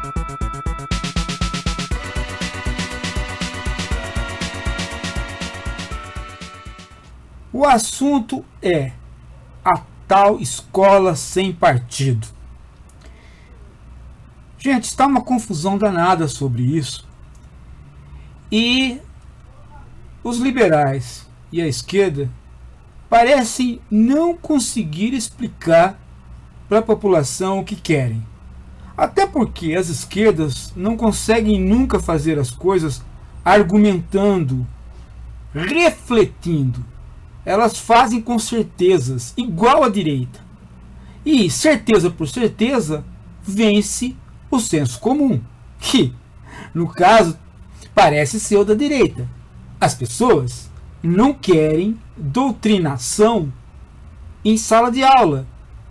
O assunto é a tal escola sem partido. Gente, está uma confusão danada sobre isso. E os liberais e a esquerda parecem não conseguir explicar para a população o que querem. Até porque as esquerdas não conseguem nunca fazer as coisas argumentando, refletindo. Elas fazem com certezas, igual à direita. E certeza por certeza vence o senso comum, que, no caso, parece ser o da direita. As pessoas não querem doutrinação em sala de aula.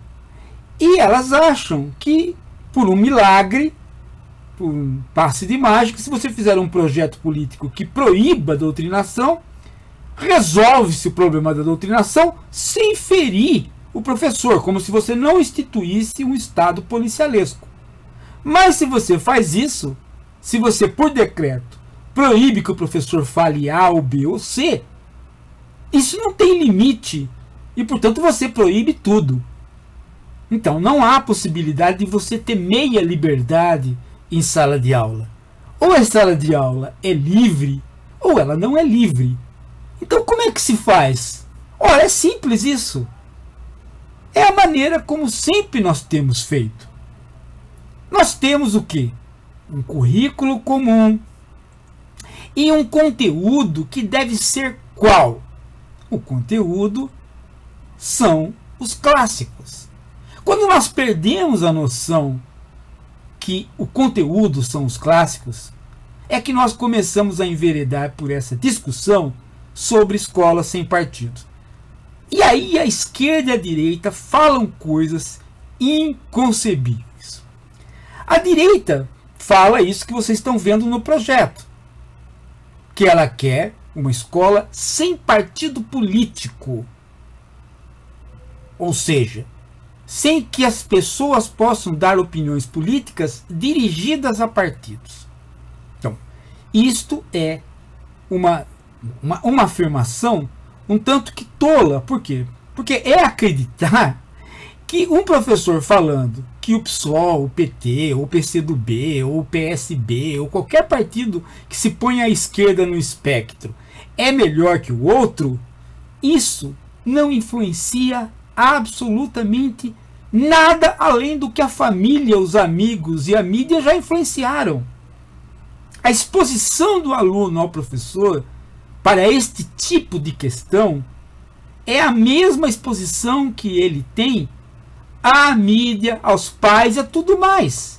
E elas acham que, por um milagre, por um passe de mágica, se você fizer um projeto político que proíba a doutrinação, resolve-se o problema da doutrinação sem ferir o professor, como se você não instituísse um estado policialesco. Mas se você faz isso, se você por decreto proíbe que o professor fale A ou B ou C, isso não tem limite e, portanto, você proíbe tudo. Então não há possibilidade de você ter meia liberdade em sala de aula. Ou a sala de aula é livre ou ela não é livre. Então como é que se faz? Ora, é simples isso. É a maneira como sempre nós temos feito. Nós temos o quê? Um currículo comum e um conteúdo que deve ser qual? O conteúdo são os clássicos. Quando nós perdemos a noção que o conteúdo são os clássicos, é que nós começamos a enveredar por essa discussão sobre escola sem partido. E aí a esquerda e a direita falam coisas inconcebíveis. A direita fala isso que vocês estão vendo no projeto, que ela quer uma escola sem partido político. Ou seja, sem que as pessoas possam dar opiniões políticas dirigidas a partidos. Então, isto é uma afirmação um tanto que tola. Por quê? Porque é acreditar que um professor falando que o PSOL, o PT, ou o PCdoB, ou o PSB, ou qualquer partido que se põe à esquerda no espectro é melhor que o outro, isso não influencia absolutamente nada além do que a família, os amigos e a mídia já influenciaram. A exposição do aluno ao professor para este tipo de questão é a mesma exposição que ele tem à mídia, aos pais e a tudo mais.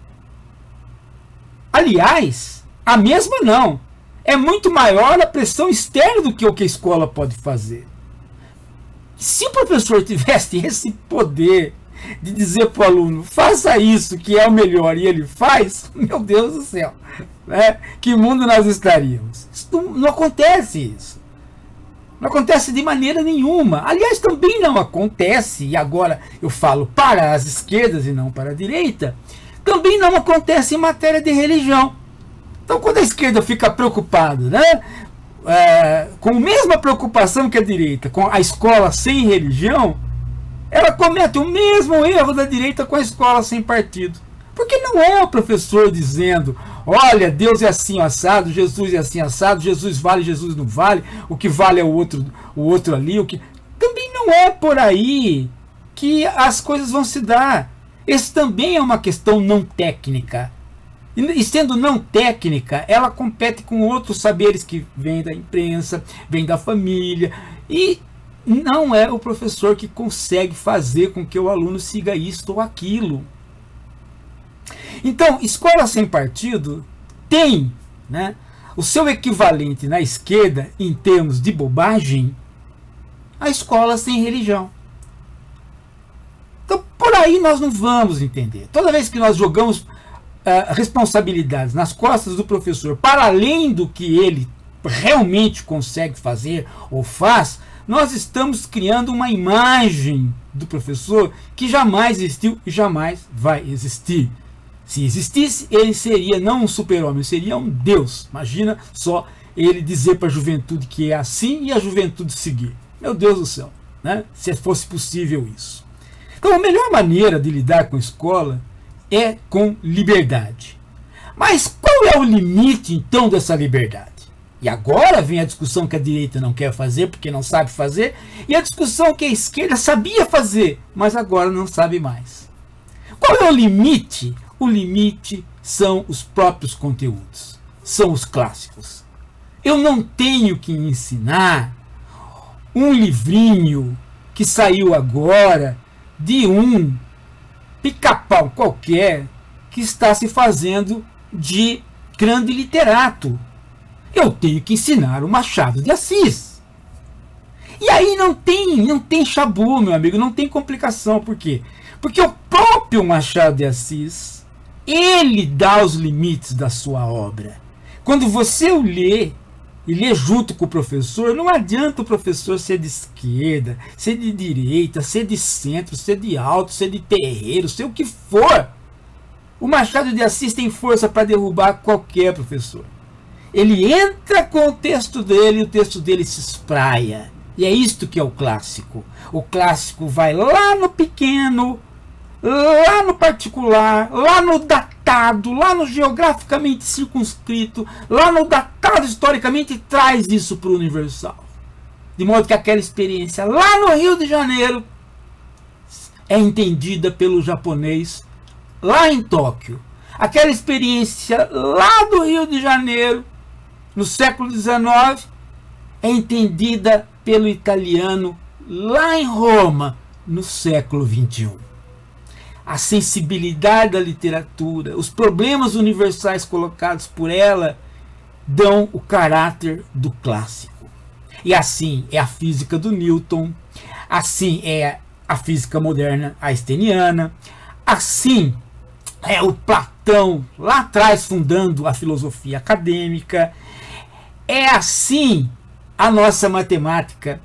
Aliás, a mesma não. É muito maior a pressão externa do que o que a escola pode fazer. Se o professor tivesse esse poder de dizer para o aluno, faça isso que é o melhor, e ele faz, meu Deus do céu, né? Que mundo nós estaríamos? Isso não acontece isso. Não acontece de maneira nenhuma. Aliás, também não acontece, e agora eu falo para as esquerdas e não para a direita, também não acontece em matéria de religião. Então, quando a esquerda fica preocupada, né, com a mesma preocupação que a direita, com a escola sem religião, ela comete o mesmo erro da direita com a escola sem partido. Porque não é o professor dizendo, olha, Deus é assim assado, Jesus é assim assado, Jesus vale, Jesus não vale, o que vale é o outro ali, o que... Também não é por aí que as coisas vão se dar. Esse também é uma questão não técnica. E sendo não técnica, ela compete com outros saberes que vêm da imprensa, vêm da família, e não é o professor que consegue fazer com que o aluno siga isto ou aquilo. Então, escola sem partido tem, né, o seu equivalente na esquerda, em termos de bobagem, a escola sem religião. Então, por aí nós não vamos entender. Toda vez que nós jogamos responsabilidades nas costas do professor, para além do que ele realmente consegue fazer ou faz, nós estamos criando uma imagem do professor que jamais existiu e jamais vai existir. Se existisse, ele seria não um super-homem, seria um Deus. Imagina só ele dizer para a juventude que é assim e a juventude seguir. Meu Deus do céu, né? Se fosse possível isso. Então, a melhor maneira de lidar com a escola é com liberdade. Mas qual é o limite, então, dessa liberdade? E agora vem a discussão que a direita não quer fazer porque não sabe fazer, e a discussão que a esquerda sabia fazer, mas agora não sabe mais. Qual é o limite? O limite são os próprios conteúdos, são os clássicos. Eu não tenho que ensinar um livrinho que saiu agora de um pica-pau qualquer que está se fazendo de grande literato. Eu tenho que ensinar o Machado de Assis. E aí não tem chabu, meu amigo, não tem complicação. Por quê? Porque o próprio Machado de Assis, ele dá os limites da sua obra. Quando você o lê, e lê junto com o professor, não adianta o professor ser de esquerda, ser de direita, ser de centro, ser de alto, ser de terreiro, ser o que for. O Machado de Assis tem força para derrubar qualquer professor. Ele entra com o texto dele e o texto dele se espraia. E é isto que é o clássico. O clássico vai lá no pequeno, lá no particular, lá no datado, lá no geograficamente circunscrito, lá no datado historicamente, e traz isso para o universal. De modo que aquela experiência lá no Rio de Janeiro é entendida pelo japonês lá em Tóquio. Aquela experiência lá do Rio de Janeiro, no século XIX, é entendida pelo italiano lá em Roma, no século XXI. A sensibilidade da literatura, os problemas universais colocados por ela, dão o caráter do clássico. E assim é a física do Newton, assim é a física moderna einsteiniana, assim é o Platão lá atrás fundando a filosofia acadêmica, é assim a nossa matemática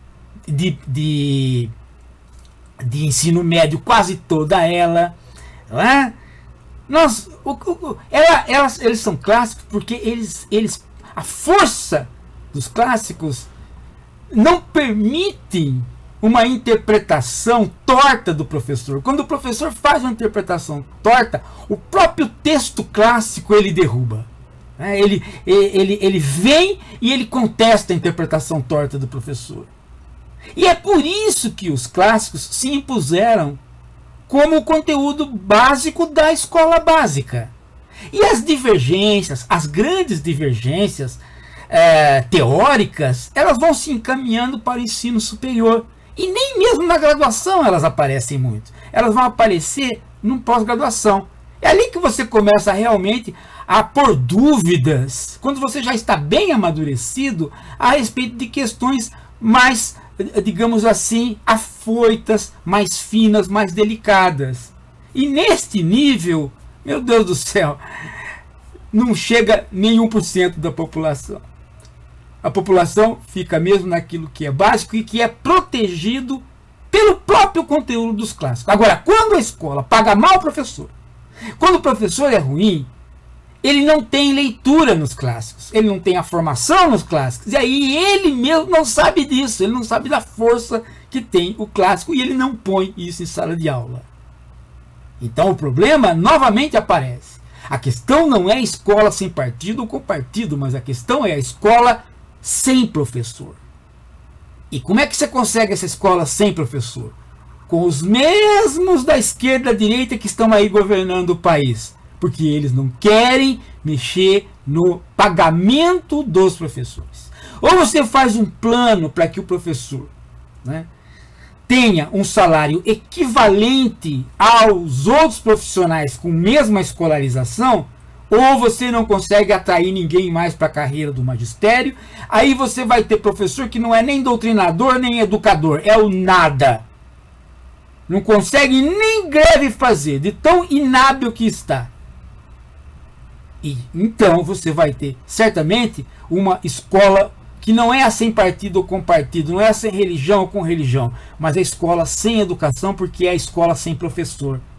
de ensino médio, quase toda ela. Não é? Eles são clássicos porque a força dos clássicos não permitem uma interpretação torta do professor. Quando o professor faz uma interpretação torta, o próprio texto clássico ele derruba. Ele vem e ele contesta a interpretação torta do professor. E é por isso que os clássicos se impuseram como o conteúdo básico da escola básica. E as divergências, as grandes divergências teóricas, elas vão se encaminhando para o ensino superior. E nem mesmo na graduação elas aparecem muito. Elas vão aparecer no pós-graduação. É ali que você começa realmente a pôr dúvidas, quando você já está bem amadurecido, a respeito de questões mais, digamos assim, afoitas, mais finas, mais delicadas. E neste nível, meu Deus do céu, não chega nem 1% da população. A população fica mesmo naquilo que é básico e que é protegido pelo próprio conteúdo dos clássicos. Agora, quando a escola paga mal o professor, quando o professor é ruim, ele não tem leitura nos clássicos, ele não tem a formação nos clássicos, e aí ele mesmo não sabe disso, ele não sabe da força que tem o clássico, e ele não põe isso em sala de aula. Então o problema novamente aparece. A questão não é a escola sem partido ou com partido, mas a questão é a escola sem professor. E como é que você consegue essa escola sem professor? Com os mesmos da esquerda e da direita que estão aí governando o país. Porque eles não querem mexer no pagamento dos professores. Ou você faz um plano para que o professor, né, tenha um salário equivalente aos outros profissionais com mesma escolarização, ou você não consegue atrair ninguém mais para a carreira do magistério. Aí você vai ter professor que não é nem doutrinador nem educador, é o nada. Não consegue nem greve fazer, de tão inábil que está. E então você vai ter certamente uma escola que não é a sem partido ou com partido, não é a sem religião ou com religião, mas a escola sem educação, porque é a escola sem professor.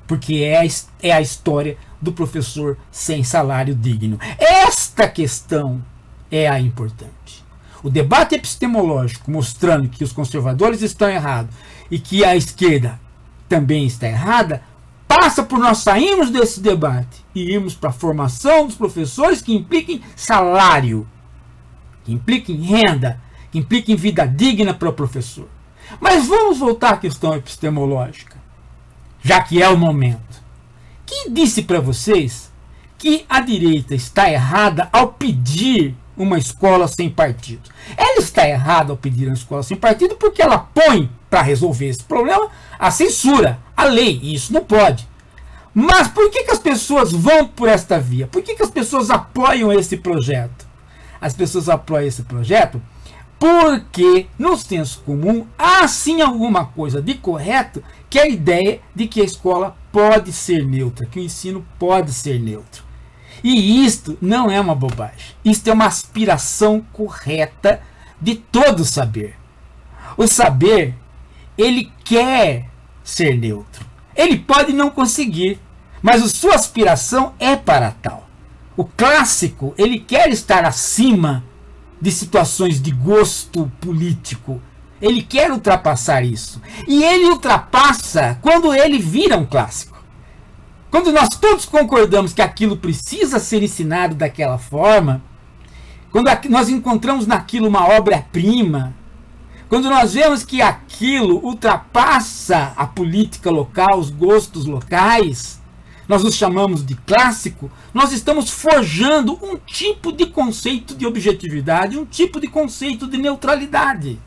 porque é a história do professor sem salário digno. Esta questão é a importante. O debate epistemológico mostrando que os conservadores estão errados e que a esquerda também está errada, passa por nós sairmos desse debate e irmos para a formação dos professores que impliquem salário, que impliquem renda, que impliquem vida digna para o professor. Mas vamos voltar à questão epistemológica, já que é o momento. Quem disse para vocês que a direita está errada ao pedir uma escola sem partido? Ela está errada ao pedir uma escola sem partido porque ela põe para resolver esse problema a censura, a lei, e isso não pode. Mas por que as pessoas vão por esta via? Por que as pessoas apoiam esse projeto? As pessoas apoiam esse projeto porque no senso comum há sim alguma coisa de correto, que é a ideia de que a escola pode ser neutra, que o ensino pode ser neutro. E isto não é uma bobagem. Isto é uma aspiração correta de todo saber. O saber, ele quer ser neutro. Ele pode não conseguir, mas a sua aspiração é para tal. O clássico, ele quer estar acima de situações de gosto político. Ele quer ultrapassar isso. E ele ultrapassa quando ele vira um clássico. Quando nós todos concordamos que aquilo precisa ser ensinado daquela forma, quando nós encontramos naquilo uma obra-prima, quando nós vemos que aquilo ultrapassa a política local, os gostos locais, nós os chamamos de clássico, nós estamos forjando um tipo de conceito de objetividade, um tipo de conceito de neutralidade.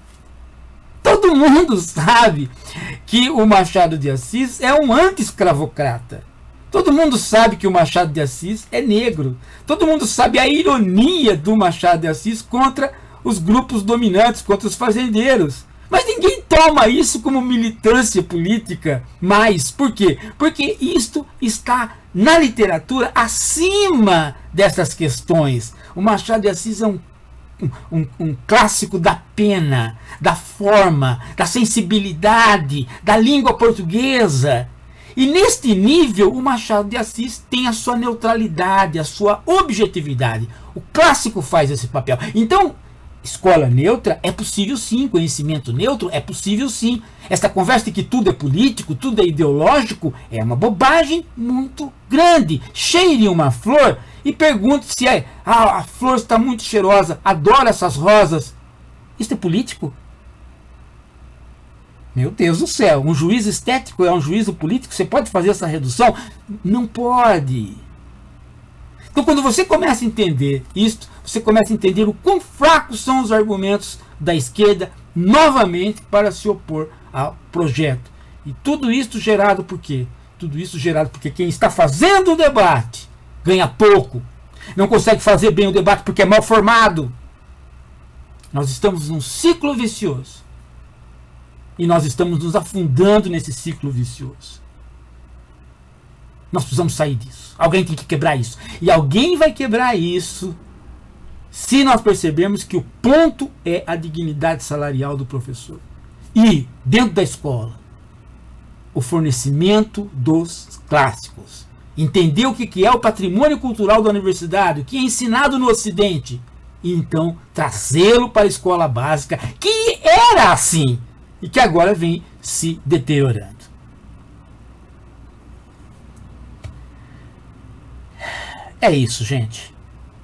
Todo mundo sabe que o Machado de Assis é um anti-escravocrata. Todo mundo sabe que o Machado de Assis é negro. Todo mundo sabe a ironia do Machado de Assis contra os grupos dominantes, contra os fazendeiros. Mas ninguém toma isso como militância política mais. Por quê? Porque isto está na literatura acima dessas questões. O Machado de Assis é um clássico da pena, da forma, da sensibilidade, da língua portuguesa. E neste nível, o Machado de Assis tem a sua neutralidade, a sua objetividade. O clássico faz esse papel. Então, escola neutra é possível sim, conhecimento neutro é possível sim. Essa conversa de que tudo é político, tudo é ideológico, é uma bobagem muito grande. Cheire uma flor e pergunte se a flor está muito cheirosa, adoro essas rosas. Isso é político? Meu Deus do céu, um juízo estético é um juízo político? Você pode fazer essa redução? Não pode. Então, quando você começa a entender isto, você começa a entender o quão fracos são os argumentos da esquerda, novamente, para se opor ao projeto. E tudo isso gerado por quê? Tudo isso gerado porque quem está fazendo o debate ganha pouco. Não consegue fazer bem o debate porque é mal formado. Nós estamos num ciclo vicioso. E nós estamos nos afundando nesse ciclo vicioso. Nós precisamos sair disso. Alguém tem que quebrar isso. E alguém vai quebrar isso se nós percebermos que o ponto é a dignidade salarial do professor. E, dentro da escola, o fornecimento dos clássicos. Entender o que é o patrimônio cultural da universidade, o que é ensinado no Ocidente. E então trazê-lo para a escola básica, que era assim. E que agora vem se deteriorando. É isso, gente.